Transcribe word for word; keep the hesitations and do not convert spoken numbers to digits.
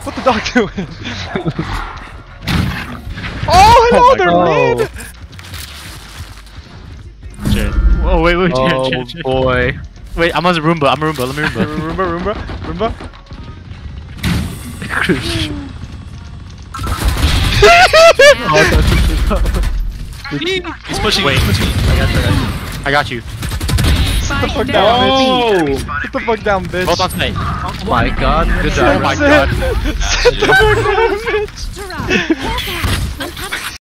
What the dog doing? Oh, hello Oh my there, God. man! Shit. Oh wait, wait, Oh shit, shit. boy. Wait, I'm on the Roomba. I'm a Roomba. Let me Roomba. Roomba, Roomba, Roomba. He's pushing. Wait. I got you. I got you. Sit the fuck down, Oh! bitch. Sit the fuck down, bitch. Hold on tight. Oh my god, good Sit job. my the God. Sit the fuck down, bitch.